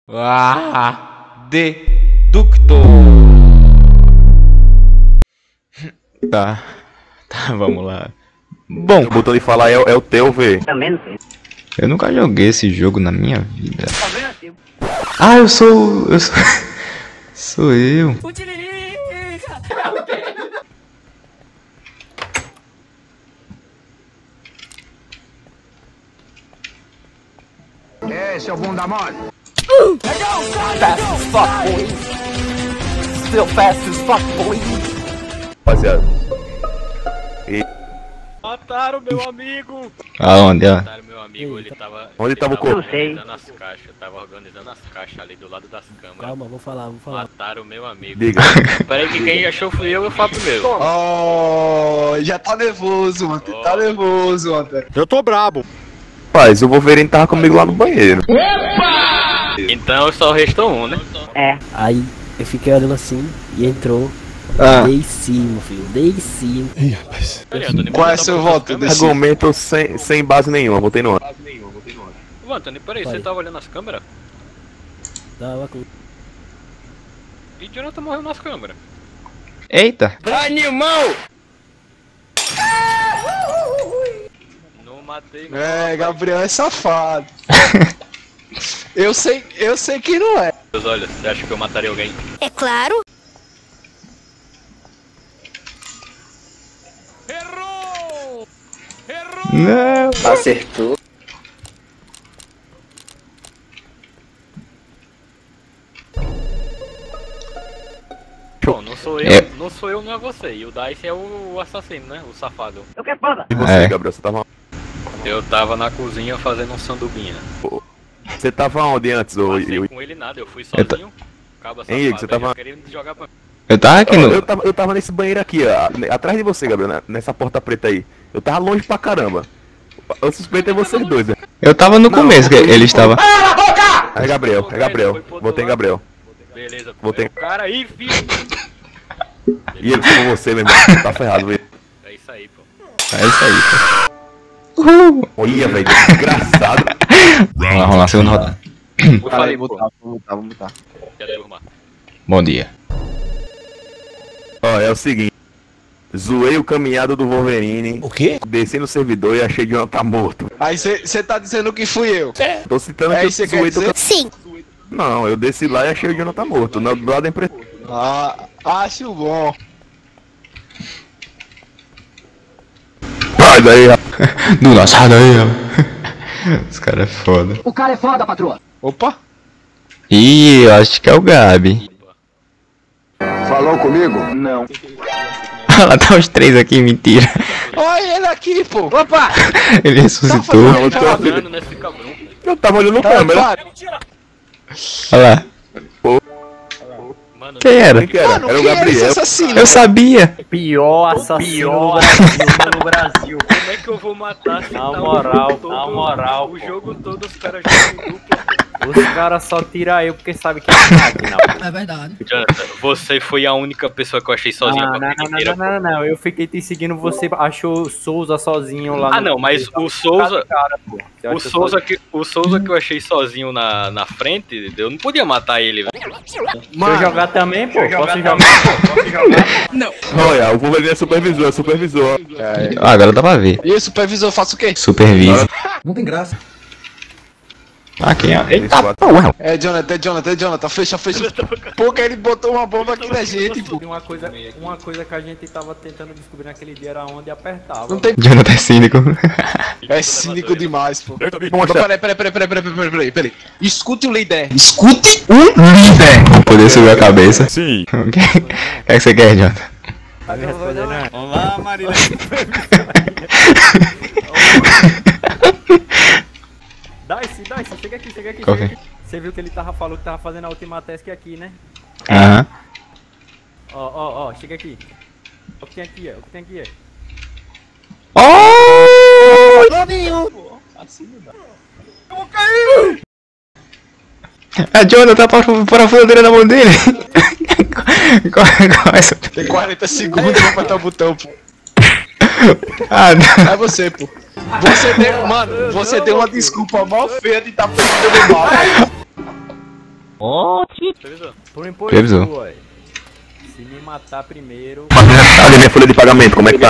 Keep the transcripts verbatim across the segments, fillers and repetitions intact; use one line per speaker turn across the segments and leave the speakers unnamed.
Ah, deductor. Tá, tá, vamos lá. Bom,
O botão de falar é, é o teu, vê.
eu nunca joguei esse jogo na minha vida. Ah, eu sou... eu sou... sou eu.
Esse é o bunda mole.
Fast as fuck, boy. Still fast as fuck, boy.
Rapaziada.
Mataram meu amigo!
Aonde, ó?
Mataram meu amigo, ele tava.
Onde
ele
tava o corpo?
organizando as caixas, tava organizando as caixas ali do lado das câmeras.
Calma, vou falar, vou falar.
Mataram meu amigo.
Diga.
Peraí que quem achou fui eu, eu falo primeiro.
Oh, já tá nervoso, mano. Tá nervoso, mano.
Eu tô brabo.
Rapaz, o Wolverine tava comigo lá no banheiro.
Então só restou um, né?
Aí eu fiquei olhando assim e entrou.
Ah.
Dei sim, filho, dei sim.
Peraí, Antônio,
Qual é
bota
seu
pra
voto?
câmera.
Desse...
Argumento sem, sem base nenhuma, botei no ano.
Ô, Antônio, peraí,
Vai.
você tava olhando as câmeras?
Tava com...
E Jonathan morreu nas câmeras.
Eita!
Não matei, não.
É, Gabriel é safado. Eu sei, eu sei que não é.
Meus olhos, você acha que eu mataria alguém?
É claro.
Não!
Acertou.
Bom, não sou eu,
É.
não sou eu, não é você. E o Dice é o, o assassino, né? O safado.
E você,
É.
Gabriel, você tava...
Eu tava na cozinha fazendo um sanduguinha.
Você tava onde antes, ô...
Passei
Eu,
com ele nada, eu fui
Eu ta-
sozinho. Acaba
Hein, Igor, você
safado,
tava-
ele querendo jogar pra...
Eu tava aqui
eu,
no...
tava, eu tava nesse banheiro aqui, ó, atrás de você, Gabriel, né, nessa porta preta aí. Eu tava longe pra caramba. Eu suspeito é vocês dois, né?
Eu tava no começo, que ele estava...
É Gabriel, é Gabriel. Votei em Gabriel.
Beleza,
Vou ter-
é o cara aí, filho.
E ele foi você, meu irmão. Tá ferrado, velho.
É isso aí, pô.
É isso aí, pô. Uhul.
Olha, velho, desgraçado.
Vamos lá, vamos lá, segunda rodada.
Eu falei, pô.
Vamos botar, vamos botar.
E a turma?
Bom dia.
Ó, é o seguinte. Zoei o caminhado do Wolverine.
O quê?
Desci no servidor e achei de Jonathan tá morto.
Aí você tá dizendo que fui eu.
Tô citando
É
que eu
isso que você
zoei
quer
teu
dizer?
Sim.
cam- Não, eu desci lá e achei o Jonathan tá morto. No, do lado da empresa.
Ah, acho bom.
Sai daí, rapaz.
Do nosso lado aí, ó. Os caras é foda.
O cara é foda, patroa.
Opa.
Ih, eu acho que é o Gabi.
Falou comigo?
Não.
Olha lá, tá os três aqui, mentira.
Olha ele aqui, pô.
Opa!
Ele ressuscitou.
Não, eu
Tá
tô-
falando, né? Fica bronco.
Eu tava olhando no
Tá,
câmera.
claro.
Olha lá.
Mano,
Quem era?
Quem que era?
Mano,
Era o
quem é esse
Gabriel.
assassino?
Eu sabia.
Pior assassino do Brasil, no Brasil.
como é que eu vou matar se
Na
tá o
moral,
jogo todo,
na moral,
O
pô.
jogo todo os caras jogam duplo.
Os caras só tiram eu porque sabem que é máquina. pô.
É verdade.
Jonathan, você foi a única pessoa que eu achei sozinha
Ah,
pra
não,
vida
não,
inteira.
não, não, não, não, eu fiquei te seguindo, você achou o Souza sozinho lá
Ah, não, mas o Souza,
Cara, pô. Você
o
achou
Souza que, o Souza que eu achei sozinho na, na frente, eu não podia matar ele, velho.
Deixa eu jogar também, pô. Posso jogar, pô. Posso jogar.
Olha, o Wolverine é supervisor, é supervisor.
Ah, agora dá pra ver.
E o supervisor faz o quê?
Supervisa.
Não tem graça.
Ah, quem é? Eita
Isso,
porra.
É Jonathan, é Jonathan, é Jonathan. Fecha, fecha. Porque ele botou uma bomba aqui na gente, pô.
E uma coisa, uma coisa que a gente tava tentando descobrir naquele dia era onde apertava.
Não tem...
Jonathan é cínico.
É cínico demais, pô.
Vou mostrar.
Peraí, peraí, peraí, peraí, peraí, peraí, peraí, peraí. Escute o líder. Escute o líder.
Pra poder subir a cabeça.
Sim.
O que, o que é que você quer, Jonathan?
Vai me responder, né?
Olá, Marília.
Dice, Dice, chega aqui, chega aqui,
Qual
chega
que é?
aqui. Você viu que ele tava falando que tava fazendo a última task aqui, né?
Aham.
Ó, ó, ó, chega aqui. O que tem aqui, ó, o que tem aqui, ó.
Oh! A Jonathan tá para a furadeira na mão dele. Começa.
Tem quarenta segundos pra apertar o botão, pô.
Ah, não.
É você, pô. Você deu, mano, você deu uma desculpa mal feia de estar perdendo no mal.
Ó,
Previsão.
por impor
Previsão.
boy. Se me matar primeiro.
Cadê minha folha de pagamento? Como é que tá?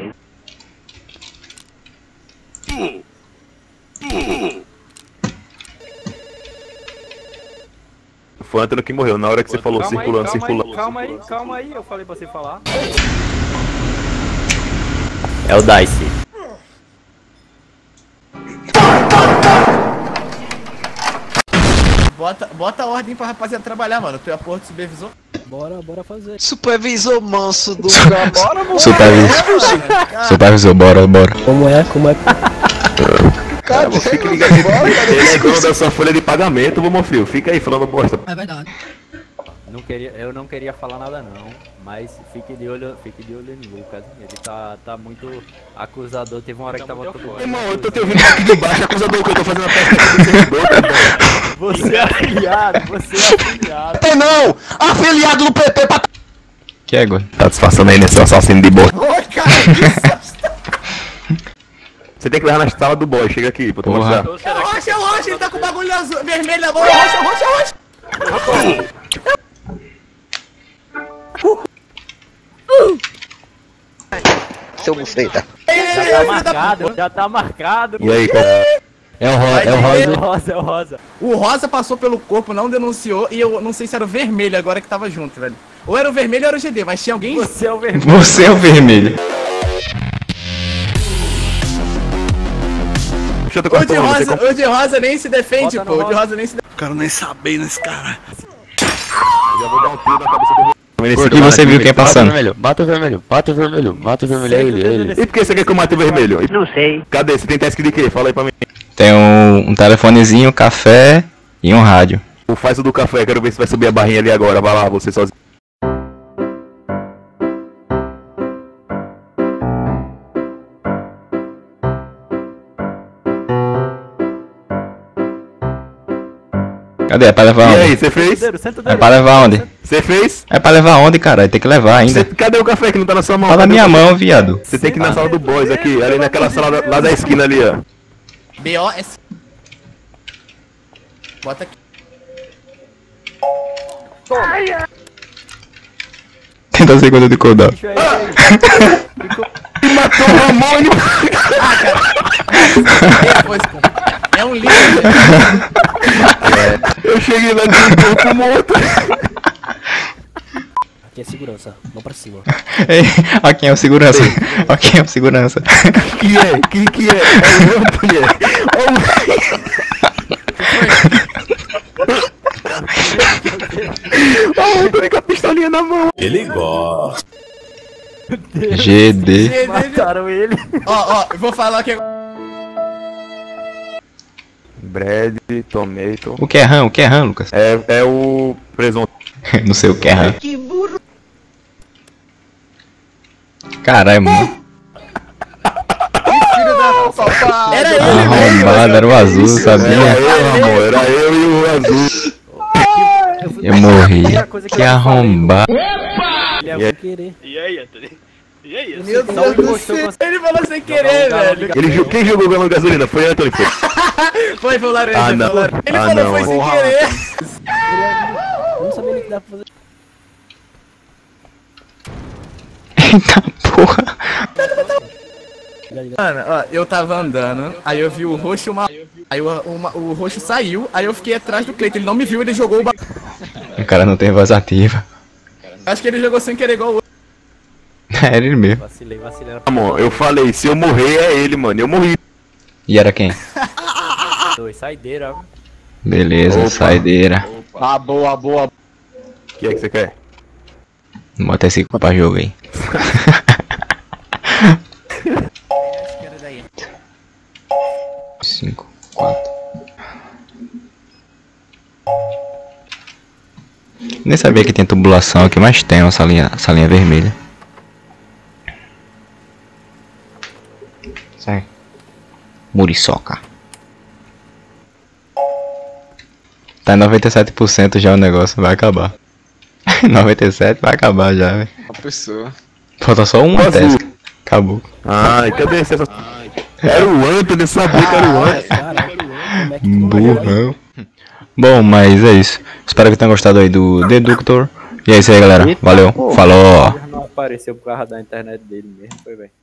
Foi o Antônio que morreu. Na hora que você falou
Calma aí,
circulando,
calma
circulando.
aí, calma aí, calma aí, eu falei pra você falar.
É o Dice.
Bota, bota a ordem pra rapaziada trabalhar, mano. Tu é a porra do supervisor.
Bora, bora fazer.
Supervisor manso do lugar. Bora, bora.
Supervisor. Supervisor, bora, bora.
Como é, como é?
Cadê?
Fica ligado aí. Ele é dono da sua folha de pagamento, vô, meu filho. Fica aí falando bosta.
Não queria, eu não queria falar nada não, mas fique de olho, fique de olho no Lucas. Ele tá, tá muito acusador. Teve uma hora que tava todo mundo.
Irmão, eu tô te ouvindo aqui de baixo, acusador, que eu tô fazendo a pesca aqui do servidor, cara.
Você é afiliado, você é afiliado.
P T não! Afiliado do P T pra...
Que é, agora?
Tá disfarçando aí nesse assassino de bosta.
Oi, cara, isso.
Você tem que levar na sala do boy, chega aqui pra tu
Porra.
mostrar.
Então,
É
será
o
que-
roxo, é o roxo, ele tá com o bagulho azul, vermelho na mão. É o roxo, é o roxo, é o roxo.
Seu buceta.
Já tá marcado, já tá marcado.
E aí, qual...
É o, ro é o
É o
rosa.
rosa, é o rosa.
O rosa passou pelo corpo, não denunciou, e eu não sei se era o vermelho agora que tava junto, velho. Ou era o vermelho ou era o G D, mas tinha alguém...
Você é o vermelho.
Você é o vermelho.
Deixa eu
O
tocar
de rosa, o de rosa nem se defende,
Bota
pô.
no
O de
rosa.
rosa nem se defende.
Quero nem saber nesse cara.
Já vou dar um tiro na cabeça do...
Por que você viu quem passando?
vermelho, bata o vermelho, bata o vermelho, bata o vermelho, é ele, é ele.
E por que você quer que eu mate o vermelho? Não sei. Cadê? Você tem task de quê? Fala aí pra mim.
Tem um, um telefonezinho, um café e um rádio.
O faz o do café, quero ver se vai subir a barrinha ali agora. Vai lá, você sozinho.
Cadê? É pra levar
E aí,
onde?
você fez?
Dedo, senta o
É
dedo.
pra levar onde?
Você fez?
É pra levar onde, cara? Tem que levar ainda.
Você- Cadê o café que não tá na sua mão?
Tá na
Cadê
minha
o café?
mão, viado.
Você tem que ir na sala do boys aqui, ali naquela sala da- lá da esquina ali, ó.
B O S. Bota aqui.
trinta segundos de cooldown.
Bicho, é isso aí.
Matou o Ramone!
Depois, é um livro.
Eu cheguei lá de um corpo morto.
Aqui é segurança, vamos pra cima.
Ei, ó quem é o segurança. Ó quem é o segurança.
Que é? Quem que é? É o Antônio. Ó o Antônio com a pistolinha na mão.
G D.
Mataram ele.
Ó, ó, eu vou falar que...
Bread, tomato.
O que é RAM? O que é RAM, Lucas?
É, é o presunto.
Não sei o que é RAM. Que burro. Caralho, mano.
Filho da papai. Era ele,
Arrombado, era o azul,
Era
sabia?
eu, amor. Era eu e o azul.
Eu morri.
Primeira coisa que
Que
eu falei.
arrombado.
Ele é
E aí?
sem querer.
E aí, Anthony? E aí, Anthony?
Meu
Só o
Deus do
impostor
céu.
consegue
Ele falou sem
jogar
querer,
um galão de
velho.
Ele, ju- quem jogou o galão de gasolina? Foi o Antônio. Foi.
Foi, foi o laranja,
Ah,
foi o
não.
laranja. Ele
Ah,
falou
não.
foi sem
Porra.
querer.
Eu não sabia nem que dá pra fazer.
Eita porra.
Mano, ó, eu tava andando, aí eu vi o roxo uma... Aí o, uma- o roxo saiu, aí eu fiquei atrás do Cleiton, ele não me viu, ele jogou o ba...
O cara não tem voz ativa.
Acho que ele jogou sem querer igual o outro.
Era ele mesmo.
Vacilei, vacilei.
Amor, eu falei, se eu morrer é ele, mano. Eu morri.
E era quem?
Dois, saideira.
Beleza,
Opa.
saideira.
Ah, boa, boa.
O que é que você quer?
Bota esse pra jogo aí. Cinco, quatro. Nem sabia que tinha tubulação aqui, mas tem uma salinha, salinha vermelha. Sai. Muriçoca. Tá em noventa e sete por cento já o negócio, vai acabar. noventa e sete vai acabar já, velho.
A pessoa.
Falta só uma
Azul.
task. Acabou.
Ai, cadê esse? Era o Antônio, eu sabia que era o Antônio.
Caralho, como é que tu não vai jogar?
Burrão. Bom, mas é isso. Espero que tenham gostado aí do Deductor. E é isso aí, galera. Valeu. Falou.
Não apareceu por causa da internet dele mesmo, foi, velho.